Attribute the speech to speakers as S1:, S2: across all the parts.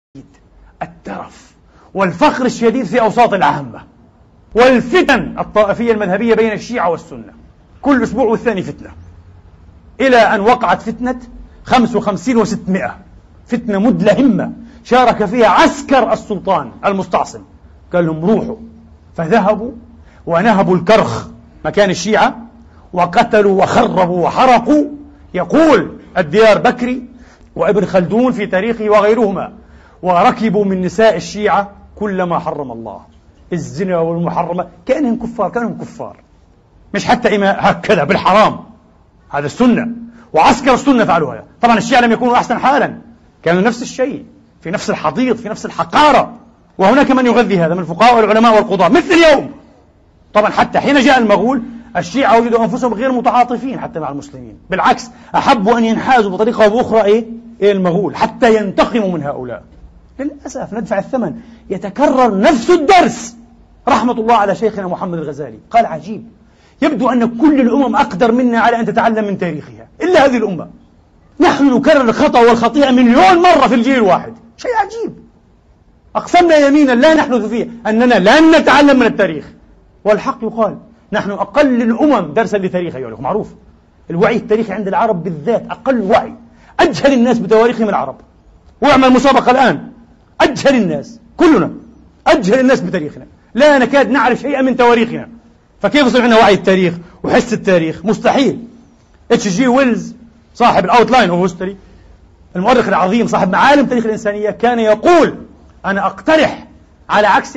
S1: الترف والفخر الشديد في أوساط العامة، والفتن الطائفية المذهبية بين الشيعة والسنة، كل أسبوع والثاني فتنة، إلى أن وقعت فتنة 55 و600، فتنة مدلهمة شارك فيها عسكر السلطان المستعصم، قال لهم روحوا، فذهبوا ونهبوا الكرخ مكان الشيعة وقتلوا وخربوا وحرقوا. يقول الديار بكري وابن خلدون في تاريخه وغيرهما: وركبوا من نساء الشيعة كل ما حرم الله، الزنا والمحرمات، كأنهم كفار، مش حتى إماء هكذا بالحرام، هذا السنة، وعسكر السنة فعلوا هذا. طبعا الشيعة لم يكونوا أحسن حالا، كانوا نفس الشيء، في نفس الحضيض، في نفس الحقارة. وهناك من يغذي هذا من الفقهاء والعلماء والقضاة مثل اليوم. طبعا حتى حين جاء المغول الشيعة وجدوا أنفسهم غير متعاطفين حتى مع المسلمين، بالعكس أحبوا أن ينحازوا بطريقة أو بأخرى إلى المغول حتى ينتقموا من هؤلاء. للأسف ندفع الثمن. يتكرر نفس الدرس. رحمة الله على شيخنا محمد الغزالي قال عجيب: يبدو أن كل الأمم أقدر منا على أن تتعلم من تاريخها إلا هذه الأمة. نحن نكرر الخطأ والخطيئة مليون مرة في الجيل الواحد، شيء عجيب. أقسمنا يمينا لا نحدث فيه أننا لن نتعلم من التاريخ، والحق يقال نحن أقل الأمم درسا لتاريخ. أيها الأخوة، معروف الوعي التاريخي عند العرب بالذات أقل وعي، أجهل الناس بتواريخهم العرب. واعمل مسابقة الآن، أجهل الناس، كلنا أجهل الناس بتاريخنا، لا نكاد نعرف شيئا من تواريخنا. فكيف يصير عندنا وعي التاريخ وحس التاريخ؟ مستحيل. H.G. ويلز صاحب الأوتلاين أوف هيستوري، المؤرخ العظيم صاحب معالم تاريخ الإنسانية، كان يقول: أنا أقترح، على عكس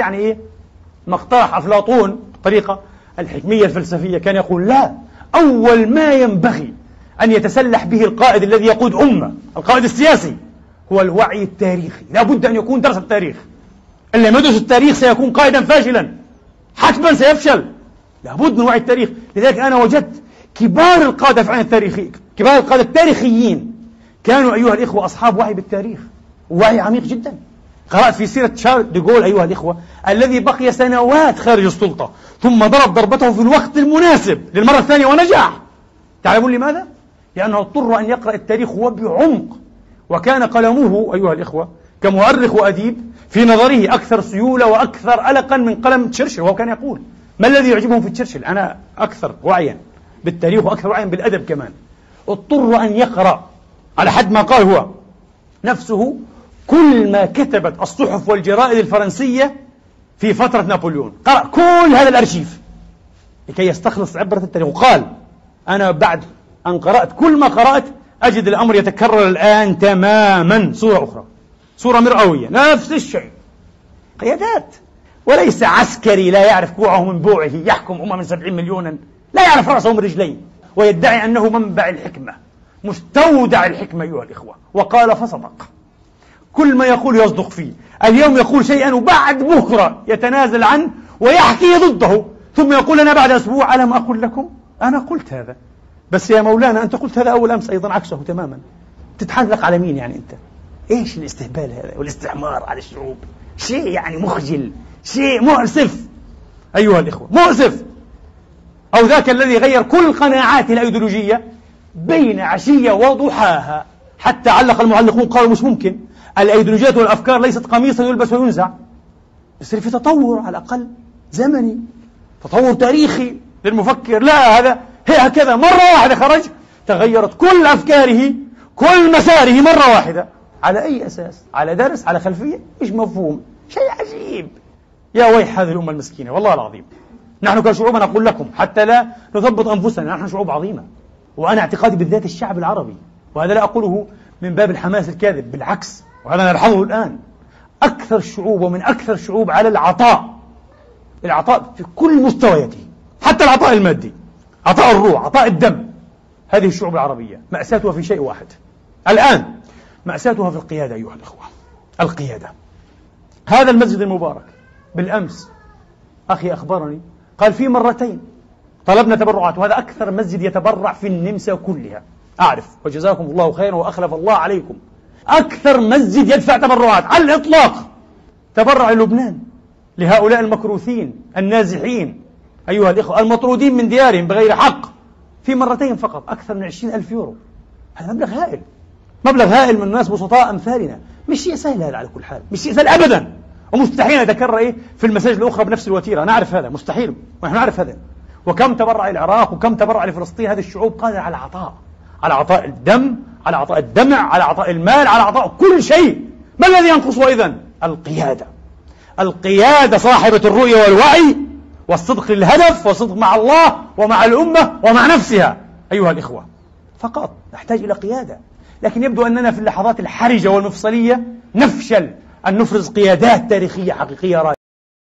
S1: ما اقترح أفلاطون الطريقة الحكمية الفلسفية، كان يقول: لا، أول ما ينبغي أن يتسلح به القائد الذي يقود أمة، القائد السياسي، هو الوعي التاريخي. لا بد أن يكون درس التاريخ. اللي ما يدرس التاريخ سيكون قائدا فاشلا، حتما سيفشل. لا بد من وعي التاريخ. لذلك أنا وجدت كبار القادة فعلا التاريخي، كبار القادة التاريخيين كانوا أيها الإخوة أصحاب وعي بالتاريخ، ووعي عميق جدا. قرأت في سيرة شارل دي غول أيها الإخوة، الذي بقي سنوات خارج السلطة ثم ضرب ضربته في الوقت المناسب للمرة الثانية ونجح. تعلمون لماذا؟ لأنه اضطر أن يقرأ التاريخ وبعمق، وكان قلمه أيها الإخوة كمؤرخ وأديب في نظره أكثر سيولة وأكثر ألقا من قلم تشرشل. وهو كان يقول: ما الذي يعجبهم في تشرشل؟ أنا أكثر وعيا بالتاريخ وأكثر وعيا بالأدب كمان. اضطر أن يقرأ على حد ما قال هو نفسه كل ما كتبت الصحف والجرائد الفرنسية في فترة نابليون، قرأ كل هذا الأرشيف لكي يستخلص عبرة التاريخ. وقال: أنا بعد أن قرأت كل ما قرأت أجد الأمر يتكرر الآن تماما، صورة أخرى، صورة مرئوية، نفس الشيء. قيادات، وليس عسكري لا يعرف كوعه من بوعه يحكم من 70 مليونا، لا يعرف رأسه من رجليه، ويدعي أنه منبع الحكمة، مستودع الحكمة أيها الإخوة. وقال فصدق، كل ما يقول يصدق فيه. اليوم يقول شيئا وبعد بكرة يتنازل عنه ويحكي ضده، ثم يقول: أنا بعد أسبوع ألم أقل لكم؟ أنا قلت هذا، بس يا مولانا أنت قلت هذا أول أمس أيضا عكسه تماما. تتحلق على مين أنت؟ إيش الاستهبال هذا والاستعمار على الشعوب؟ شيء مخجل، شيء مؤسف أيها الإخوة، مؤسف. أو ذاك الذي غير كل قناعاته الأيديولوجية بين عشية وضحاها، حتى علق المعلقون قالوا: مش ممكن، الأيديولوجيات والأفكار ليست قميصا يلبس وينزع. يصير في تطور على الأقل زمني، تطور تاريخي للمفكر. لا، هذا هي هكذا مرة واحدة خرج تغيرت كل أفكاره، كل مساره مرة واحدة. على أي أساس؟ على درس؟ على خلفية؟ مش مفهوم، شيء عجيب. يا ويح هذه الأمة المسكينة والله العظيم. نحن كشعوب، أنا أقول لكم حتى لا نثبط أنفسنا، نحن شعوب عظيمة، وأنا اعتقادي بالذات الشعب العربي، وهذا لا أقوله من باب الحماس الكاذب، بالعكس، وهذا نلحظه الآن، أكثر الشعوب ومن أكثر الشعوب على العطاء في كل مستوياته، حتى العطاء المادي، عطاء الروح، عطاء الدم. هذه الشعوب العربية مأساتها في شيء واحد الآن، مأساتها في القيادة أيها الأخوة، القيادة. هذا المسجد المبارك بالأمس أخي أخبرني قال في مرتين طلبنا تبرعات، وهذا أكثر مسجد يتبرع في النمسا كلها، أعرف، وجزاكم الله خيرا وأخلف الله عليكم. أكثر مسجد يدفع تبرعات على الإطلاق تبرع للبنان، لهؤلاء المكروثين النازحين أيها الإخوة، المطرودين من ديارهم بغير حق، في مرتين فقط أكثر من 20,000 يورو. هذا مبلغ هائل. مبلغ هائل من الناس بسطاء أمثالنا. مش شيء سهل هذا على كل حال، مش شيء سهل أبدا، ومستحيل أتكرر في المساجد الأخرى بنفس الوتيرة، نعرف هذا مستحيل، ونحن نعرف هذا. وكم تبرع العراق وكم تبرع لفلسطين، هذه الشعوب قادرة على عطاء، على عطاء الدم، على عطاء الدمع، على عطاء المال، على عطاء كل شيء. ما الذي ينقصه إذن؟ القيادة. القيادة صاحبة الرؤية والوعي والصدق للهدف والصدق مع الله ومع الأمة ومع نفسها أيها الإخوة. فقط نحتاج إلى قيادة. لكن يبدو أننا في اللحظات الحرجة والمفصلية نفشل أن نفرز قيادات تاريخية حقيقية رائعة.